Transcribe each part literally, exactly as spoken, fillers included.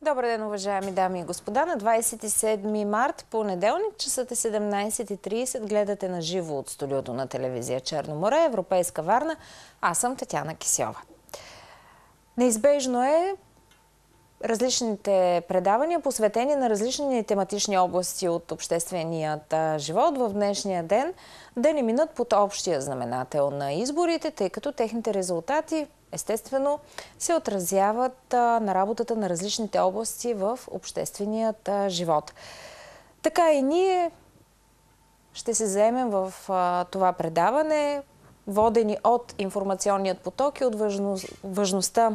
Добър ден, уважаеми дами и господа. На двадесет и седми март, понеделник, часът е седемнадесет и тридесет. Гледате на живо от студиото на телевизия Черно море, Европейска Варна. Аз съм Татяна Кисьова. Неизбежно е различните предавания, посветени на различни тематични области от общественият живот в днешния ден, да не минат под общия знаменател на изборите, тъй като техните резултати естествено се отразяват на работата на различните области в общественият живот. Така и ние ще се заемем в това предаване, водени от информационният поток и от важността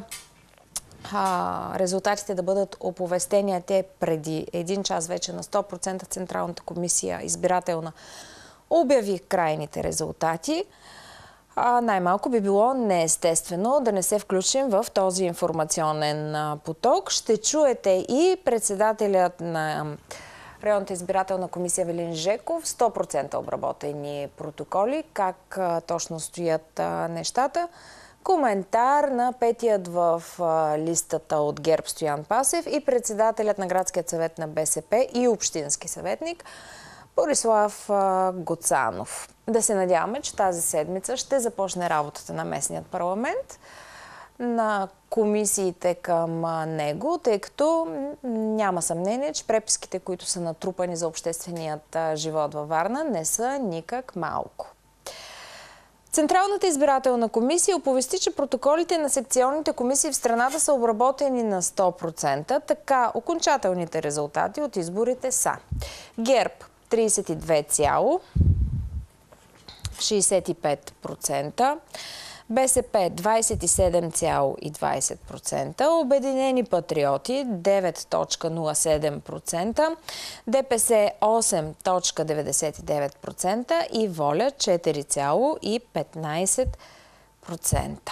резултатите да бъдат оповестени, а те преди един час вече на сто процента Централната комисия избирателна обяви крайните резултати. Най-малко би било неестествено да не се включим в този информационен поток. Ще чуете и председателят на Районната избирателна комисия Велин Жеков, сто процента обработени протоколи, как точно стоят нещата. Коментар на петият в листата от ГЕРБ Стоян Пасев и председателят на Градският съвет на БСП и общински съветник Борислав Гоцанов. Да се надяваме, че тази седмица ще започне работата на местният парламент, на комисиите към него, тъй като няма съмнение, че преписките, които са натрупани за общественият живот във Варна, не са никак малко. Централната избирателна комисия оповести, че протоколите на секционните комисии в страната са обработени на сто процента. Така, окончателните резултати от изборите са: ГЕРБ тридесет и две цяло шестдесет и пет процента, БСП двадесет и седем цяло двадесет процента, Обединени патриоти девет цяло нула седем процента, ДПС осем цяло деветдесет и девет процента и Воля четири цяло петнадесет процента.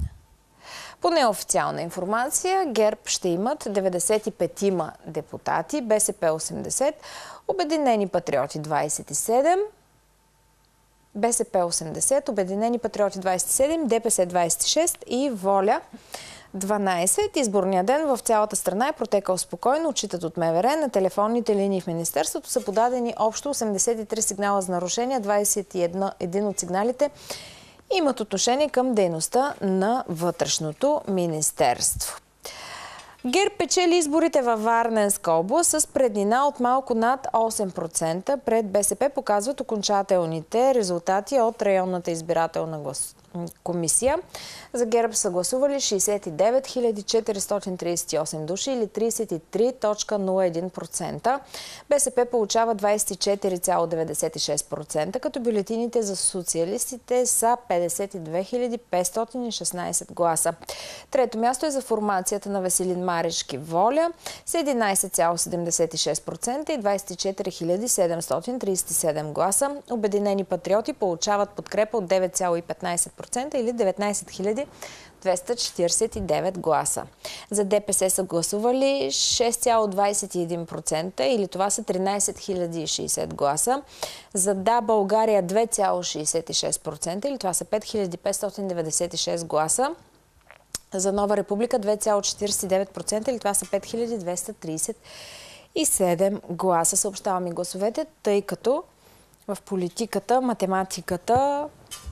По неофициална информация, ГЕРБ ще имат деветдесет и пет депутати, БСП осемдесет, Обединени патриоти двадесет и седем, БСП осемдесет, Обединени патриоти двадесет и седем, ДПС двадесет и шест и Воля дванадесет. Изборният ден в цялата страна е протекал спокойно, отчитат от МВР. На телефонните линии в Министерството са подадени общо осемдесет и три сигнала за нарушения, двадесет и един от сигналите имат отношение към дейността на Вътрешното министерство. ГЕРБ печели изборите във Варненска област с преднина от малко над осем процента пред БСП, показват окончателните резултати от районната избирателна комисия. За ГЕРБ са гласували шестдесет и девет хиляди четиристотин тридесет и осем души или тридесет и три цяло нула едно процента. БСП получава двадесет и четири цяло деветдесет и шест процента, като бюлетините за социалистите са петдесет и две хиляди петстотин и шестнадесет гласа. Трето място е за формацията на Веселин Марешки Воля с единадесет цяло седемдесет и шест процента и двадесет и четири хиляди седемстотин тридесет и седем гласа. Обединени патриоти получават подкрепа от девет цяло петнадесет процента или деветнадесет хиляди двеста четиридесет и девет гласа. За ДПС са гласували шест цяло двадесет и един процента или това са тринадесет хиляди и шестдесет гласа. За Да, България две цяло шестдесет и шест процента или това са пет хиляди петстотин деветдесет и шест гласа. За Нова република две цяло четиридесет и девет процента или това са пет хиляди двеста тридесет и седем гласа. Съобщавам и гласовете, тъй като в политиката, математиката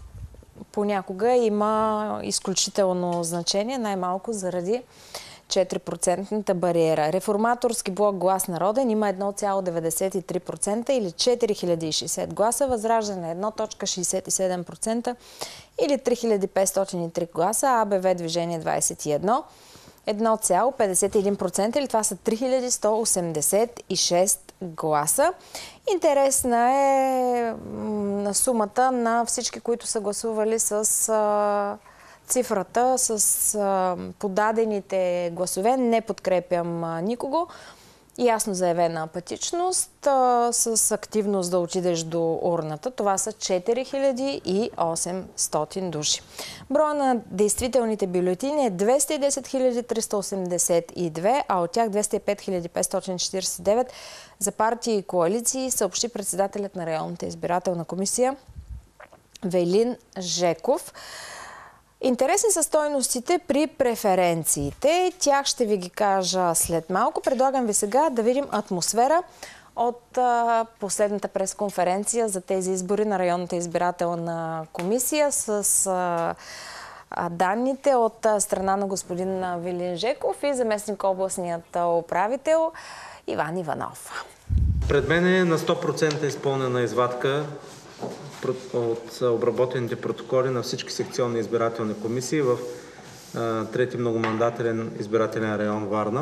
понякога има изключително значение, най-малко заради четири процентната бариера. Реформаторски блок Глас народен има едно цяло деветдесет и три процента или четири хиляди и шестдесет гласа, Възраждане едно цяло шестдесет и седем процента или три хиляди петстотин и три гласа, АБВ Движение двадесет и едно, едно цяло петдесет и един процента или това са три хиляди сто осемдесет и шест гласа. Интересна е сумата на всички, които са гласували с а, цифрата, с а, подадените гласове. Не подкрепям а, никого. Ясно заявена апатичност, а, с активност да отидеш до урната. Това са четири хиляди и осемстотин души. Броя на действителните бюлетини е двеста и десет хиляди триста осемдесет и две, а от тях двеста и пет хиляди петстотин четиридесет и девет за партии и коалиции, съобщи председателят на Районната избирателна комисия Велин Жеков. Интересни са стойностите при преференциите. Тях ще ви ги кажа след малко. Предлагам ви сега да видим атмосфера от а, последната пресконференция за тези избори на районната избирателна комисия с а, а, данните от а, страна на господин Вилин Жеков и заместник областният управител Иван Иванов. Пред мен е на сто процента изпълнена извадка от обработените протоколи на всички секционни избирателни комисии в а, трети многомандателен избирателен район Варна.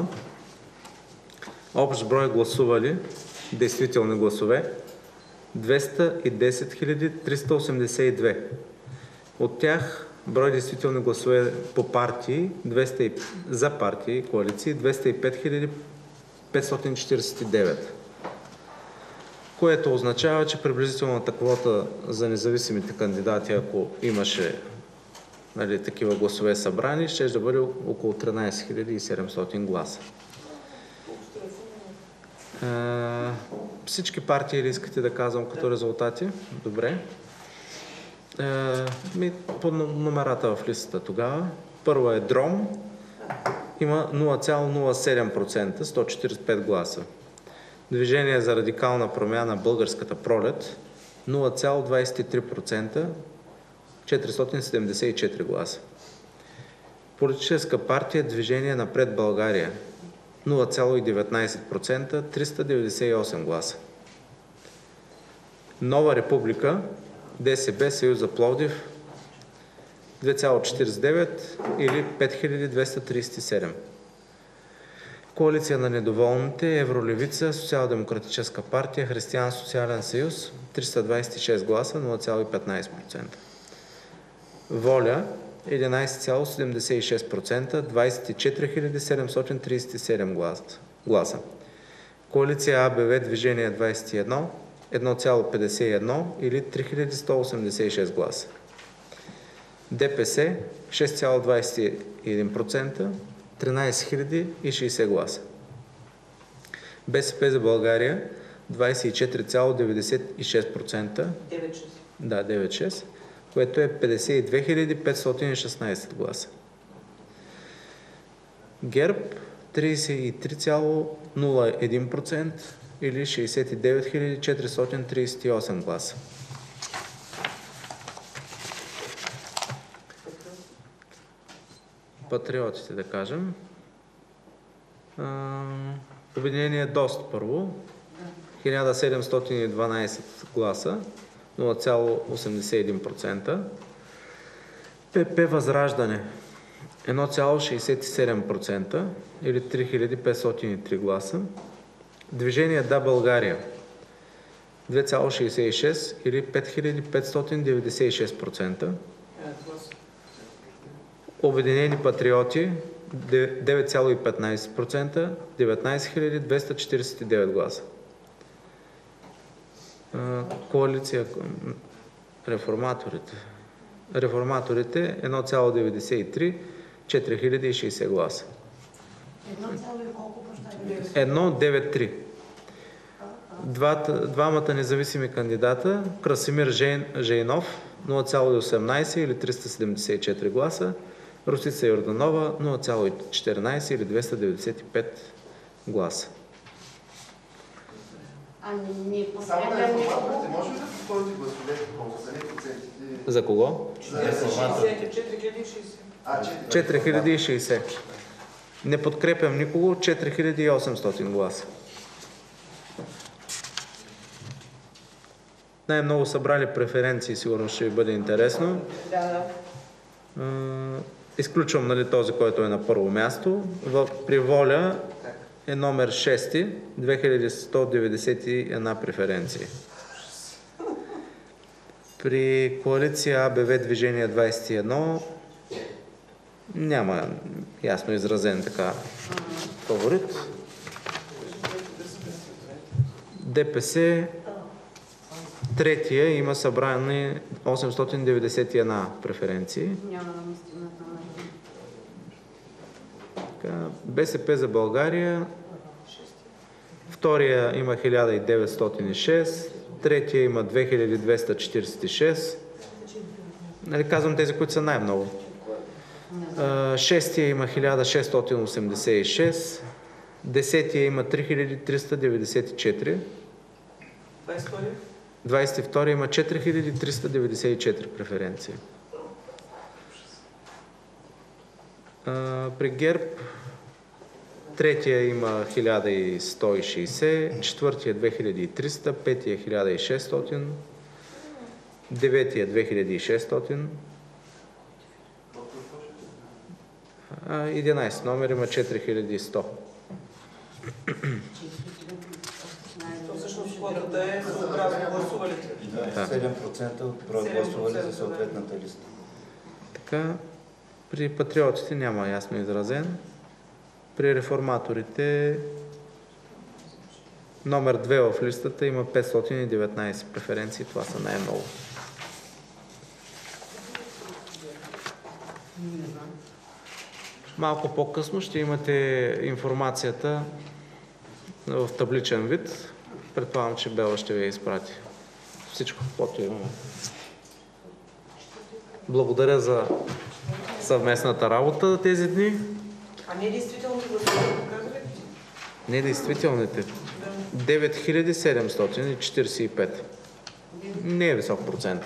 Общ брой гласували, действителни гласове, двеста и десет хиляди триста осемдесет и две. От тях брой действителни гласове по партии, двеста за партии и коалиции, двеста и пет хиляди петстотин четиридесет и девет. Което означава, че приблизителната квота за независимите кандидати, ако имаше, нали, такива гласове събрани, ще да бъде около тринадесет хиляди и седемстотин гласа. Uh, всички партии ли искате да казвам като резултати? Добре. Uh, ми, по номерата в листата тогава. Първа е Дром. Има нула цяло нула седем процента, сто четиридесет и пет гласа. Движение за радикална промяна Българската пролет, нула цяло двадесет и три процента, четиристотин седемдесет и четири гласа. Политическа партия Движение напред България, нула цяло деветнадесет процента, триста деветдесет и осем гласа. Нова република, ДСБ, Съюз за Пловдив, две цяло четиридесет и девет или пет хиляди двеста тридесет и седем. Коалиция на недоволните, Евролевица, Социал-демократическа партия, Християн-социален съюз, триста двадесет и шест гласа, нула цяло петнадесет процента. Воля, единадесет цяло седемдесет и шест процента, двадесет и четири хиляди седемстотин тридесет и седем гласа. Коалиция АБВ Движение двадесет и едно, едно цяло петдесет и едно или три хиляди сто осемдесет и шест гласа. ДПС шест цяло двадесет и един процента, тринадесет хиляди и шестдесет гласа. БСП за България двадесет и четири цяло деветдесет и шест процента. девет шест. Да, девет шест, което е петдесет и две хиляди петстотин и шестнадесет гласа. ГЕРБ тридесет и три цяло нула едно процента или шестдесет и девет хиляди четиристотин тридесет и осем гласа. Патриотите, да кажем. Обединение ДОСТ първо. хиляда седемстотин и дванадесет гласа, нула цяло осемдесет и един процента. ПП Възраждане едно цяло шестдесет и седем процента или три хиляди петстотин и три гласа. Движение Да България две цяло шестдесет и шест или пет хиляди петстотин деветдесет и шест процента. Обединени патриоти девет цяло петнадесет процента, деветнадесет хиляди двеста четиридесет и девет гласа. Коалиция Реформаторите. Реформаторите едно цяло деветдесет и три, четири хиляди и шестдесет гласа. едно девет три. Двата, двамата независими кандидата, Красимир Жейн, Жейнов нула цяло осемнадесет или триста седемдесет и четири гласа, Русица Йорданова нула цяло четиринадесет или двеста деветдесет и пет гласа. А не Само на реформаторите може ли да повторите гласовете колко са, не процентите? За кого? За реформаторите. четири хиляди и шестдесет. Не подкрепям никого, четири хиляди и осемстотин гласа. Най-много събрали преференции, сигурно ще ви бъде интересно. Да, да. Изключвам, нали, този, който е на първо място. В, при Воля е номер шест, две хиляди сто деветдесет и една преференции. При коалиция АБВ Движение двадесет и едно няма ясно изразен така фаворит. ДПС третия има събрани осемстотин деветдесет и една преференции. няма наистина. БСП за България втория има хиляда деветстотин и шест, третия има две хиляди двеста четиридесет и шест. Нали, казвам тези, които са най-много. Шестия има хиляда шестстотин осемдесет и шест. Десетия има три хиляди триста деветдесет и четири. двадесет и втори има четири хиляди триста деветдесет и четири преференции. При ГЕРБ третия има хиляда сто и шейсет, четвъртия две хиляди и триста, петия хиляда и шестстотин, деветия две хиляди и шестстотин, единадесет номер има четири хиляди и сто. Всъщност квотата е съобразно гласувалите. Да, седем процента от броя гласували за съответната листа. Така, при патриотите няма ясно изразен. При реформаторите номер две в листата има петстотин и деветнадесет преференции. Това са най-много. Малко по-късно ще имате информацията в табличен вид. Предполагам, че Бела ще ви я изпрати. Всичко, каквото имаме. Благодаря за съвместната работа тези дни. А не действителните гласове, казвате? Не действителните. девет хиляди седемстотин четиридесет и пет. Не е висок процент.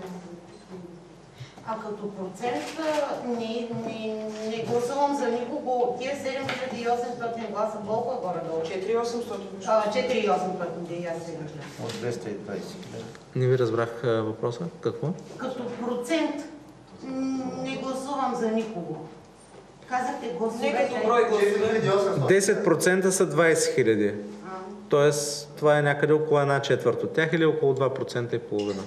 А като процент не, не, не гласувам за никого. Тия седем хиляди и осемстотин гласа колко е горе-долу? четири хиляди и осемстотин. четири хиляди и осемстотин, да и аз сега гледам. От двеста и двадесет хиляди. Не ви разбрах въпроса. Какво? Като процент не гласувам за никого. Казахте гласовете. Не като брой гласове. десет процента са двадесет хиляди. Тоест, това е някъде около една четвърт от тях или около два процента и половина.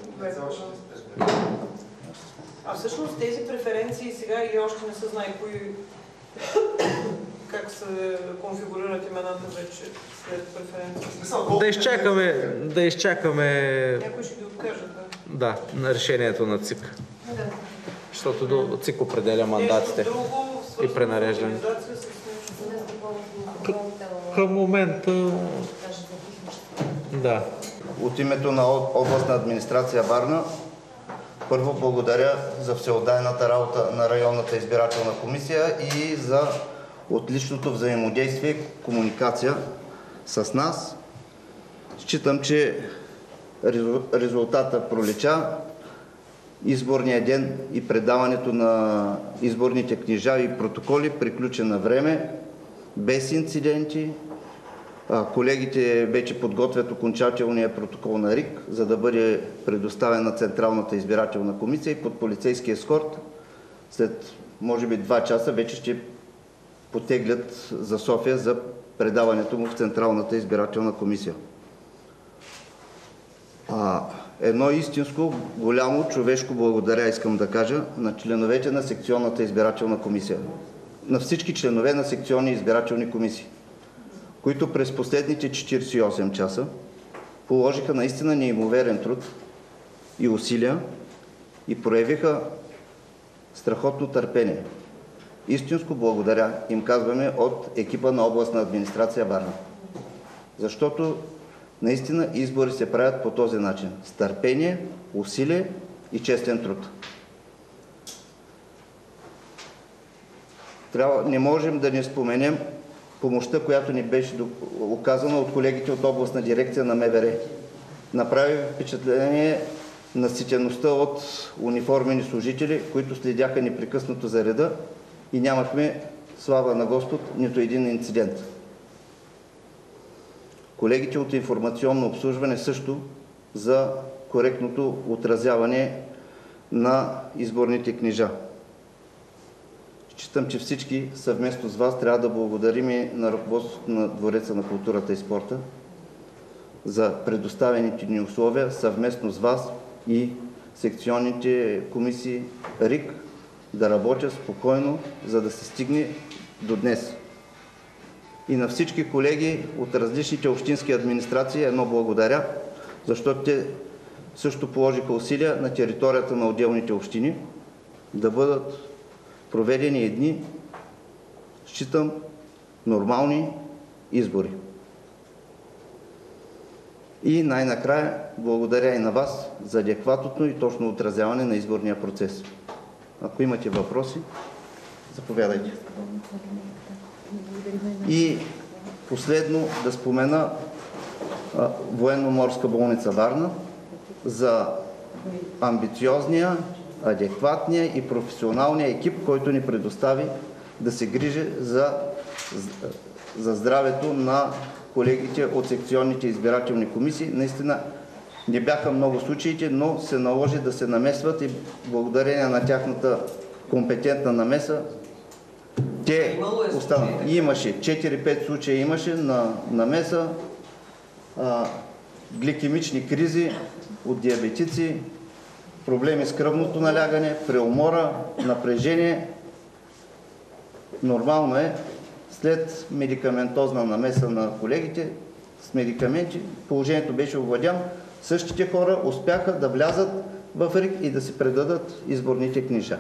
А всъщност тези преференции сега и още не се знае кои, как се конфигурират имената вече след преференции. Да изчакаме, да изчакаме Някой ще ги откажат, да. да, на решението на ЦИК. Да. Защото до ЦИК определя мандатите Нещо друго, и пренареждане. организация с нещо. Към момента, да. От името на областна администрация Варна, първо благодаря за всеотдайната работа на районната избирателна комисия и за отличното взаимодействие и комуникация с нас. Считам, че резултата пролича. Изборния ден и предаването на изборните книжа и протоколи приключи на време, без инциденти. Колегите вече подготвят окончателния протокол на РИК, за да бъде предоставен на Централната избирателна комисия и под полицейски ескорт след може би два часа вече ще потеглят за София за предаването му в Централната избирателна комисия. А, едно истинско, голямо, човешко благодаря искам да кажа на членовете на секционната избирателна комисия, на всички членове на секционни избирателни комисии, които през последните четиридесет и осем часа положиха наистина неимоверен труд и усилия и проявиха страхотно търпение. Истинско благодаря им казваме от екипа на областна администрация Варна. Защото наистина избори се правят по този начин. С търпение, усилие и честен труд. Трябва, не можем да не споменем помощта, която ни беше оказана от колегите от областна дирекция на МВР. Направи впечатление наситеността от униформени служители, които следяха непрекъснато за реда и нямахме, слава на Господ, нито един инцидент. Колегите от информационно обслужване също за коректното отразяване на изборните книжа. Считам, че всички съвместно с вас трябва да благодарим и на ръководството на Двореца на културата и спорта за предоставените ни условия съвместно с вас и секционните комисии РИК да работят спокойно, за да се стигне до днес. И на всички колеги от различните общински администрации едно благодаря, защото те също положиха усилия на територията на отделните общини да бъдат проведени едни, считам, нормални избори. И най-накрая благодаря и на вас за адекватното и точно отразяване на изборния процес. Ако имате въпроси. Заповядайте. И последно да спомена а, Военно-морска болница Варна за амбициозния, адекватния и професионалния екип, който ни предостави да се грижи за, за здравето на колегите от секционните избирателни комисии. Наистина не бяха много случаите, но се наложи да се намесват и благодарение на тяхната компетентна намеса те останаха. Имаше четири-пет случая имаше на намеса, а, гликемични кризи от диабетици, проблеми с кръвното налягане, преумора, напрежение. Нормално е, след медикаментозна намеса на колегите, с медикаменти, положението беше овладяно. Същите хора успяха да влязат в РИК и да си предадат изборните книжа.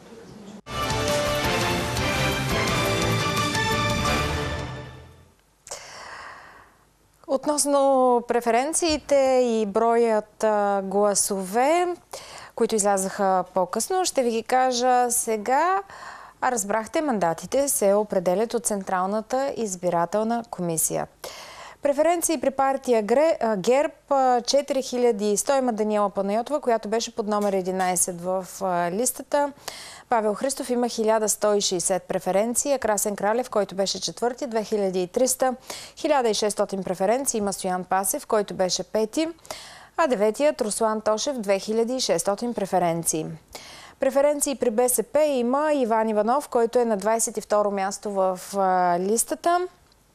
Относно преференциите и броят гласове, които излязаха по-късно, ще ви ги кажа сега. А разбрахте, мандатите се определят от Централната избирателна комисия. Преференции при партия ГЕРБ четири хиляди и сто има Даниела Панайотова, която беше под номер единайсет в листата. Павел Христов има хиляда сто и шейсет преференции, а Красен Кралев, който беше четвърти, две хиляди и триста. хиляда и шестстотин преференции има Стоян Пасев, който беше пети, а деветият Руслан Тошев, две хиляди и шестстотин преференции. Преференции при БСП има Иван Иванов, който е на двайсет и второ място в листата.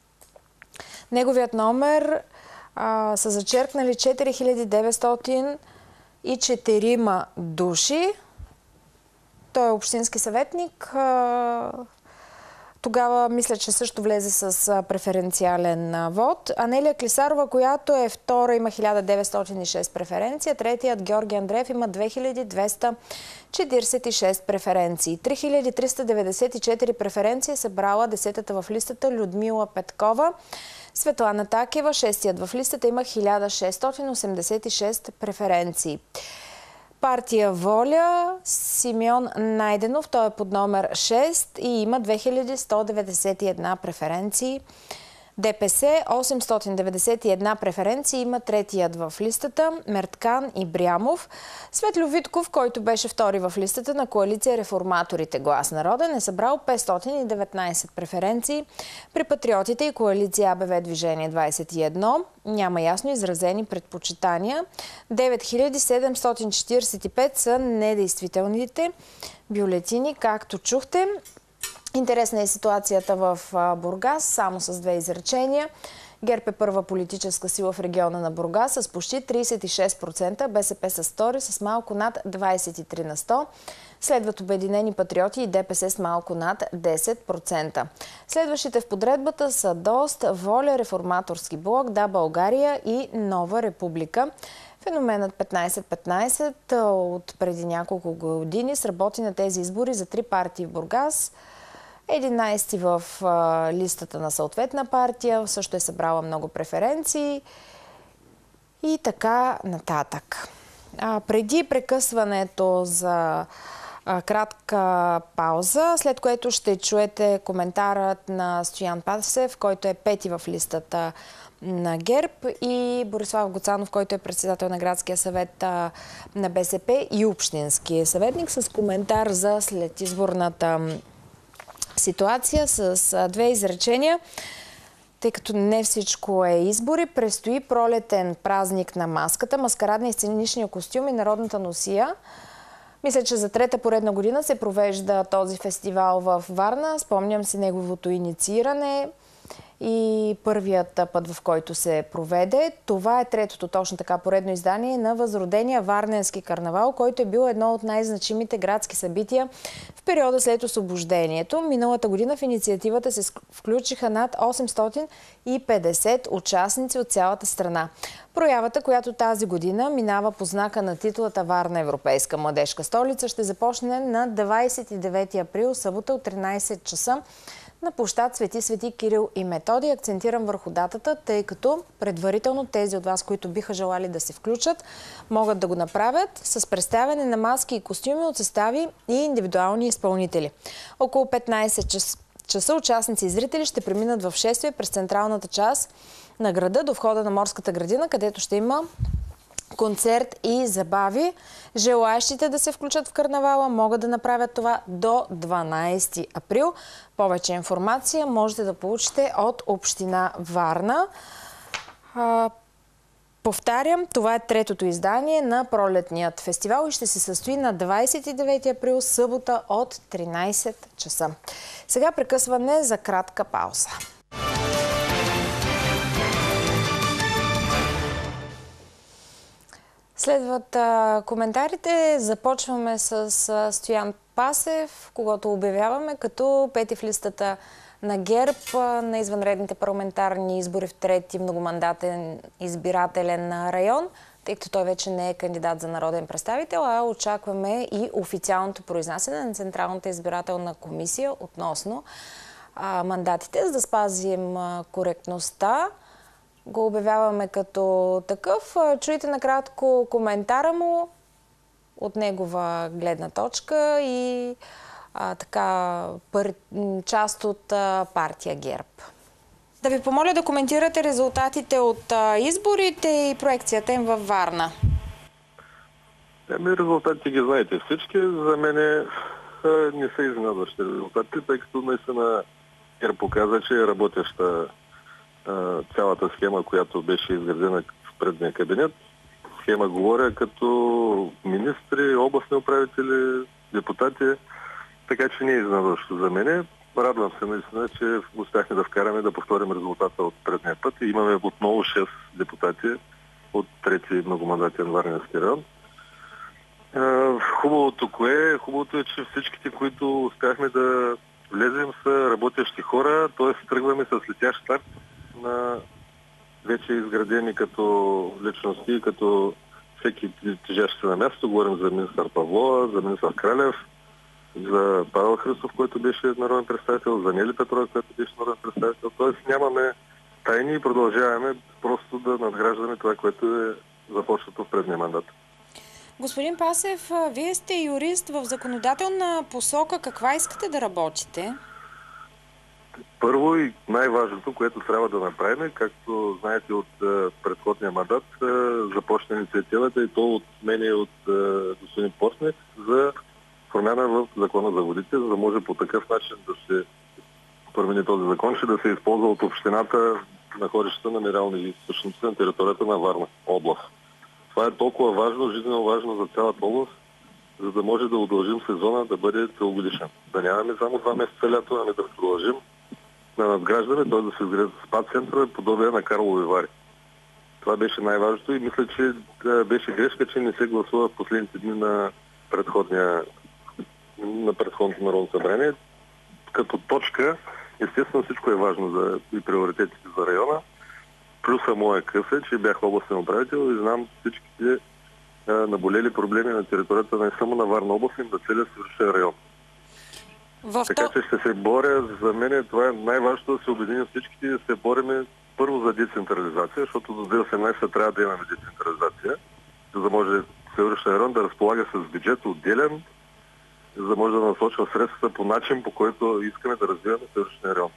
Неговият номер а, са зачеркнали четири хиляди деветстотин и четири души. Той е общински съветник. А, тогава мисля, че също влезе с а, преференциален вод. Анелия Клисарова, която е втора, има хиляда деветстотин и шест преференции. Третият Георги Андреев има две хиляди двеста четирийсет и шест преференции. три хиляди триста деветдесет и четири преференции е събрала десетата в листата Людмила Петкова. Светлана Такева, шестият в листата, има хиляда шестстотин осемдесет и шест преференции. Партия Воля, Симеон Найденов, той е под номер шест и има две хиляди сто деветдесет и една преференции. ДПС осемстотин деветдесет и една преференции има третият в листата Мерткан Ибрямов. Светло Витков, който беше втори в листата на коалиция Реформаторите Глас народен, е събрал петстотин и деветнайсет преференции. При Патриотите и коалиция АБВ Движение двайсет и едно няма ясно изразени предпочитания. девет хиляди седемстотин четирийсет и пет са недействителните бюлетини, както чухте. Интересна е ситуацията в Бургас, само с две изречения. ГЕРБ е първа политическа сила в региона на Бургас с почти трийсет и шест процента, БСП с втори с малко над двайсет и три на сто. Следват Обединени патриоти и ДПС с малко над десет процента. Следващите в подредбата са ДОСТ, Воля, Реформаторски блок, Да, България и Нова република. Феноменът петнайсет петнайсет от преди няколко години сработи на тези избори за три партии в Бургас. единайсети в а, листата на съответна партия, също е събрала много преференции и така нататък. А, преди прекъсването за а, кратка пауза, след което ще чуете коментарът на Стоян Пасев, който е пети в листата на ГЕРБ, и Борислав Гоцанов, който е председател на градския съвет а, на БСП и общински съветник, с коментар за след изборната ситуация с две изречения. Тъй като не всичко е избори, предстои пролетен празник на маската, маскарадния и сценичния костюм и народната носия. Мисля, че за трета поредна година се провежда този фестивал в Варна. Спомням си неговото иницииране и първият път, в който се проведе. Това е третото точно така поредно издание на възродения Варненски карнавал, който е бил едно от най-значимите градски събития в периода след освобождението. Миналата година в инициативата се включиха над осемстотин и петдесет участници от цялата страна. Проявата, която тази година минава по знака на титулата Варна европейска младежка столица, ще започне на двайсет и девети април, събота от тринайсет часа на площад Свети Свети Кирил и Методий. Акцентирам върху датата, тъй като предварително тези от вас, които биха желали да се включат, могат да го направят с представяне на маски и костюми от състави и индивидуални изпълнители. Около петнайсет часа участници и зрители ще преминат в шествие през централната част на града до входа на Морската градина, където ще има концерт и забави. Желаещите да се включат в карнавала могат да направят това до дванайсети април. Повече информация можете да получите от Община Варна. А, повтарям, това е третото издание на пролетният фестивал и ще се състои на двайсет и девети април, събота от тринайсет часа. Сега прекъсване за кратка пауза. Следват а, коментарите. Започваме с а, Стоян Пасев, когато обявяваме като пети в листата на ГЕРБ а, на извънредните парламентарни избори в трети многомандатен избирателен район, тъй като той вече не е кандидат за народен представител, а очакваме и официалното произнасяне на Централната избирателна комисия относно а, мандатите, за да спазим а, коректността. Го обявяваме като такъв. Чуйте накратко коментара му от негова гледна точка и а, така пър... част от а, партия ГЕРБ. Да ви помоля да коментирате резултатите от а, изборите и проекцията им във Варна. Ами, резултатите ги знаете всички. За мен не са изненадващи резултатите, тъй като наистина ГЕРБ показа, че е работеща цялата схема, която беше изградена в предния кабинет. Схема говоря като министри, областни управители, депутати, така че не е изненадващо за мене. Радвам се наистина, че успяхме да вкараме да повторим резултата от предния път и имаме отново шест депутати от трети многомандатен Варненски район. Хубавото кое е? Хубавото е, че всичките, които успяхме да влезем, са работещи хора, т.е. тръгваме с летящ старт на вече изградени като личности, като всеки тежащи се на място. Говорим за министър Павлова, за министър Кралев, за Павел Христов, който беше народен представител, за Нели Петрова, който беше народен представител. Тоест нямаме тайни и продължаваме просто да надграждаме това, което е започнато в предния мандат. Господин Пасев, вие сте юрист в законодателна посока. Каква искате да работите? Първо и най-важното, което трябва да направим, както знаете от е, предходния мандат, е, започна инициативата и то от мен и от е, господин Постник за промяна в закона за водите, за да може по такъв начин да се промени този закон, че да се използва от общината находищата на минерални източници на територията на Варна област. Това е толкова важно, жизненно важно за цялата област, за да може да удължим сезона да бъде целогодишен. Да нямаме само два месеца лято, ами да продължим на надграждане, т.е. да се изградят спа центрове, подобие на Карлови Вари. Това беше най-важното и мисля, че беше грешка, че не се гласува в последните дни на предходния на предходното народно събрание. Като точка, естествено всичко е важно за и приоритетите за района. Плюса моя къс е, че бях областен управител и знам всичките а, наболели проблеми на територията не само на Варна област, но на целия Северен район. В така че ще се боря, за мен това е най-важното да се обединим всичките и да се бориме първо за децентрализация, защото до две хиляди и осемнайсета трябва да имаме децентрализация, за да може Северен район да разполага с бюджет отделен, за да може да насочва средствата по начин, по който искаме да развиваме Северен район.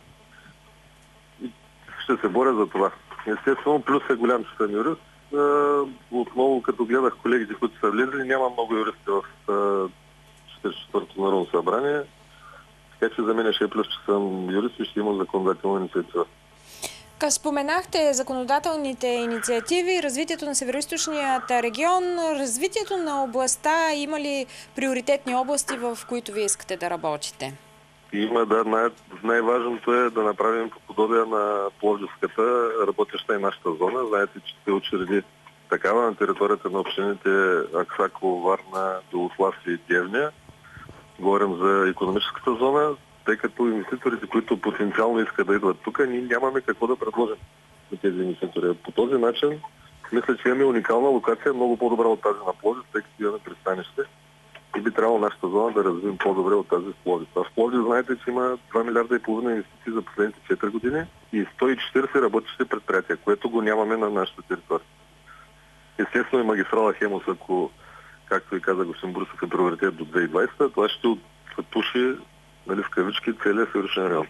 И ще се боря за това. Естествено, плюс е голям, че съм юрист. Отново, като гледах колегите, които са влезли, няма много юристи в четиридесет и четвъртото народно събрание. Така че за мен ще е плюс, че съм юрист и ще имам законодателна инициатива. Като споменахте законодателните инициативи, развитието на Североизточният регион, развитието на областта, има ли приоритетни области, в които вие искате да работите? Има, да. Най- най-важното е да направим по подобие на Пловдивската, работеща и нашата зона. Знаете, че се учреди такава на територията на общините Аксаково, Варна, Белослав и Девня. Говорим за икономическата зона, тъй като инвеститорите, които потенциално искат да идват тук, ние нямаме какво да предложим на тези инвеститори. По този начин, мисля, че имаме уникална локация, много по-добра от тази на Пловдив, тъй като имаме пристанище и би трябвало нашата зона да развием по-добре от тази в Пловдив. А в Пловдив знаете, че има два милиарда и половина инвестиции за последните четири години и сто и четиридесет работещи предприятия, което го нямаме на нашата територия. Естествено и магистрала Хемус, ако, както и каза господин Борисов, е приоритет до две хиляди и двадесета, това ще отпуши, нали, в кавички целия Северичен район.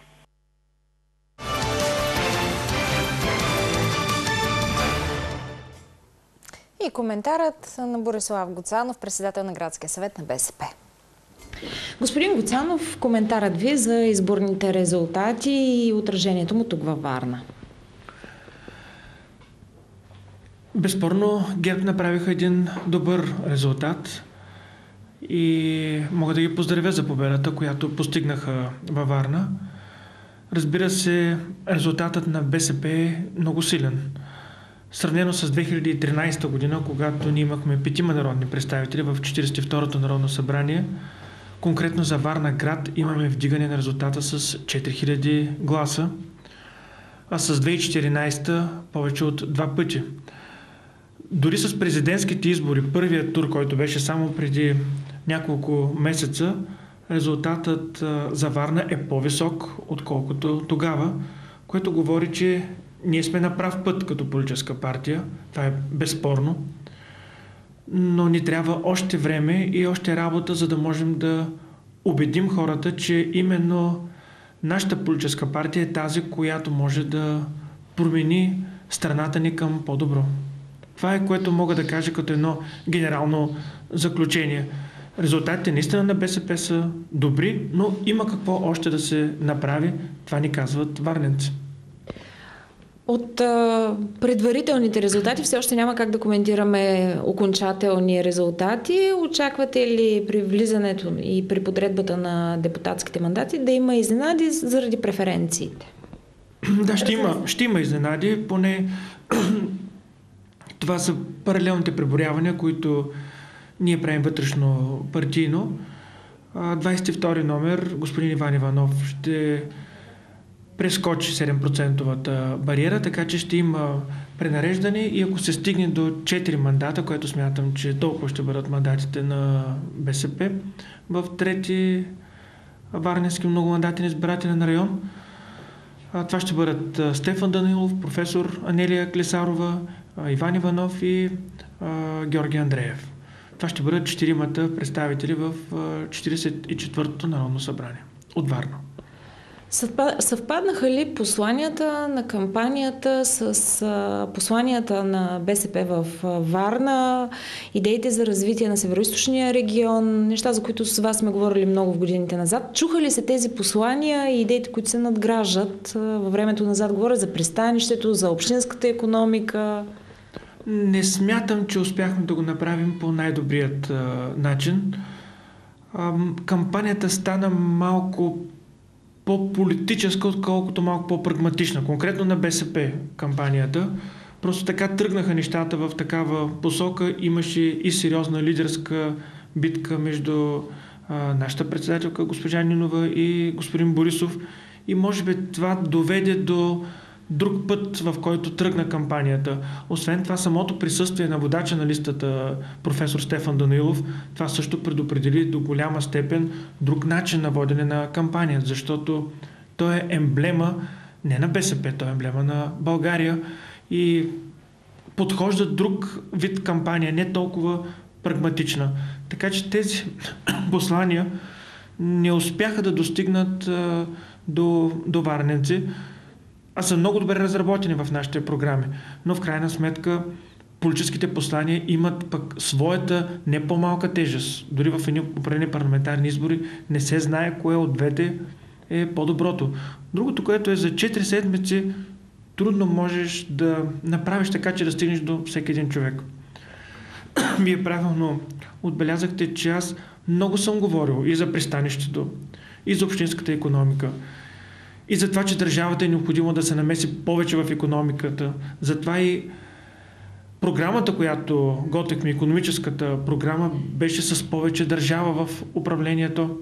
И коментарът на Борислав Гуцанов, председател на Градския съвет на БСП. Господин Гуцанов, коментарът ви за изборните резултати и отражението му тук във Варна. Безспорно ГЕРБ направиха един добър резултат и мога да ги поздравя за победата, която постигнаха във Варна. Разбира се, резултатът на БСП е много силен. Сравнено с две хиляди и тринадесета година, когато ние имахме петима народни представители в четиридесет и второто Народно събрание, конкретно за Варна град имаме вдигане на резултата с четири хиляди гласа, а с две хиляди и четиринадесета повече от два пъти. Дори с президентските избори, първият тур, който беше само преди няколко месеца, резултатът за Варна е по-висок, отколкото тогава, което говори, че ние сме на прав път като политическа партия. Това е безспорно. Но ни трябва още време и още работа, за да можем да убедим хората, че именно нашата политическа партия е тази, която може да промени страната ни към по-добро. Това е, което мога да кажа като едно генерално заключение. Резултатите наистина на БСП са добри, но има какво още да се направи. Това ни казват варненци. От а, предварителните резултати все още няма как да коментираме окончателни резултати. Очаквате ли при влизането и при подредбата на депутатските мандати да има изненади заради преференциите? Да, ще има, ще има изненади, поне това са паралелните преброявания, които ние правим вътрешно партийно. двадесет и втори номер, господин Иван Иванов, ще прескочи седем процентовата бариера, така че ще има пренареждане и ако се стигне до четири мандата, което смятам, че толкова ще бъдат мандатите на БСП, в трети Варненски многомандатен избирателен район, това ще бъдат Стефан Данилов, професор Анелия Клесарова, Иван Иванов и а, Георги Андреев. Това ще бъдат четиримата представители в четиридесет и четвъртото Народно събрание от Варна. Съвпаднаха ли посланията на кампанията с а, посланията на БСП в а, Варна, идеите за развитие на Североизточния регион, неща, за които с вас сме говорили много в годините назад? Чуха ли се тези послания и идеите, които се надграждат а, във времето назад? Говоря за пристанището, за общинската икономика. Не смятам, че успяхме да го направим по най-добрият а, начин. А, кампанията стана малко по-политическа, отколкото малко по-прагматична. Конкретно на БСП кампанията. Просто така тръгнаха нещата в такава посока. Имаше и сериозна лидерска битка между а, нашата председателка госпожа Нинова и господин Борисов. И може би това доведе до друг път, в който тръгна кампанията. Освен това, самото присъствие на водача на листата професор Стефан Данилов, това също предопредели до голяма степен друг начин на водене на кампанията, защото той е емблема не на БСП, той е емблема на България и подхожда друг вид кампания, не толкова прагматична. Така че тези послания не успяха да достигнат а, до, до варненци, а са много добре разработени в нашите програми. Но в крайна сметка политическите послания имат пък своята не по-малка тежест. Дори в едни определени парламентарни избори не се знае кое от двете е по-доброто. Другото, което е за четири седмици, трудно можеш да направиш така, че да стигнеш до всеки един човек. Вие правилно отбелязахте, че аз много съм говорил и за пристанището, и за общинската икономика, и за това, че държавата е необходимо да се намеси повече в икономиката. Затова и програмата, която готвихме, икономическата програма, беше с повече държава в управлението.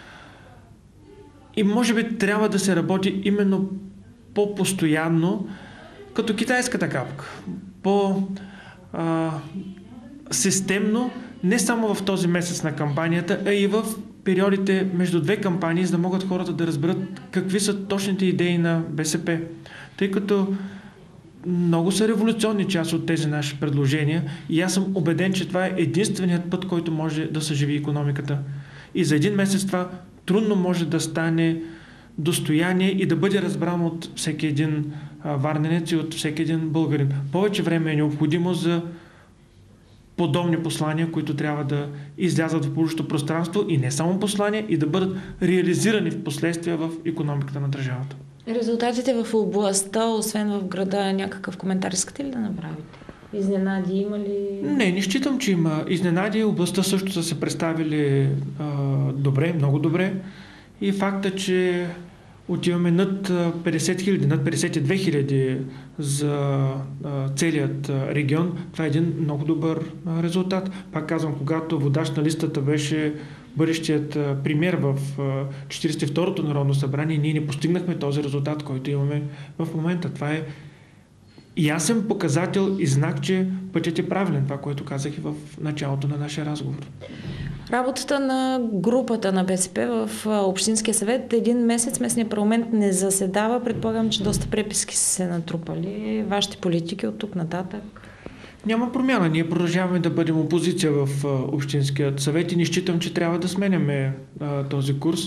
И може би трябва да се работи именно по-постоянно, като китайската капка. По-системно не само в този месец на кампанията, а и в периодите между две кампании, за да могат хората да разберат какви са точните идеи на БСП. Тъй като много са революционни част от тези наши предложения и аз съм убеден, че това е единственият път, който може да съживи икономиката. И за един месец това трудно може да стане достояние и да бъде разбрано от всеки един а, варненец и от всеки един българин. Повече време е необходимо за подобни послания, които трябва да излязат в публичното пространство и не само послания, и да бъдат реализирани в последствие в икономиката на държавата. Резултатите в областта, освен в града, някакъв коментар искате ли да направите? Изненади има ли? Не, не считам, че има изненади. Областта също са се представили а, добре, много добре. И факта, че отиваме над петдесет хиляди, над петдесет и две хиляди за а, целият регион, това е един много добър а, резултат. Пак казвам, когато водач на листата беше бъдещият а, премиер в а, четиридесет и второто Народно събрание, ние не постигнахме този резултат, който имаме в момента. Това е ясен показател и знак, че пътят е правилен, това, което казах и в началото на нашия разговор. Работата на групата на БСП в Общинския съвет, един месец местният парламент не заседава. Предполагам, че доста преписки са се натрупали. Вашите политики от тук нататък? Няма промяна. Ние продължаваме да бъдем опозиция в Общинският съвет и не считам, че трябва да сменяме а, този курс.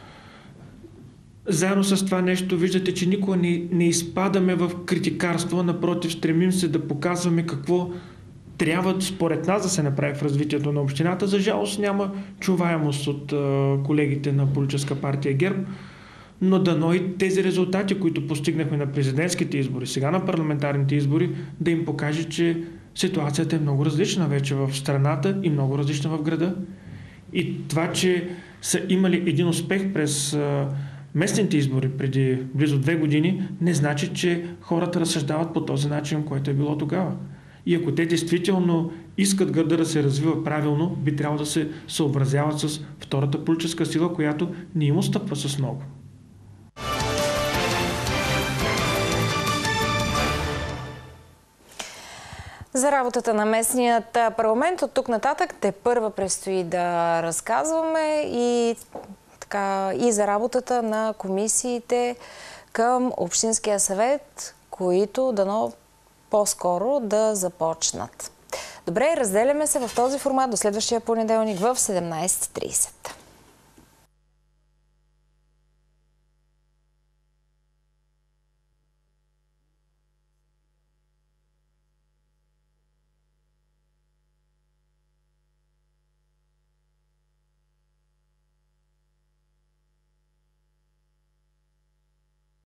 Заедно с това нещо виждате, че никога не, не изпадаме в критикарство, напротив, стремим се да показваме какво трябва според нас да се направи в развитието на общината. За жалост няма чуваемост от а, колегите на политическа партия ГЕРБ, но дано и тези резултати, които постигнахме на президентските избори, сега на парламентарните избори, да им покаже, че ситуацията е много различна вече в страната и много различна в града. И това, че са имали един успех през а, местните избори преди близо две години, не значи, че хората разсъждават по този начин, който е било тогава. И ако те действително искат града да се развива правилно, би трябвало да се съобразяват с втората политическа сила, която не им отстъпва с много. За работата на местният парламент от тук нататък тепърва предстои да разказваме и, така, и за работата на комисиите към Общинския съвет, които дано по-скоро да започнат. Добре, разделяме се в този формат до следващия понеделник в седемнайсет и трийсет.